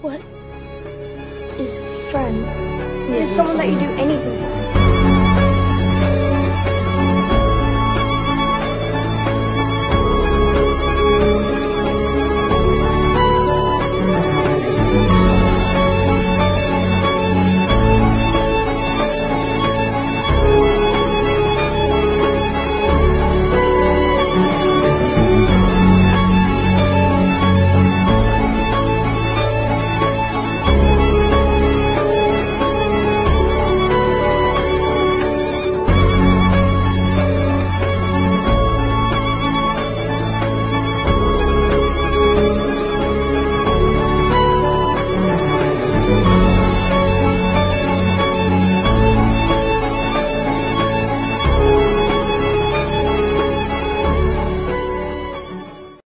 What is friend? Is someone that you do anything for.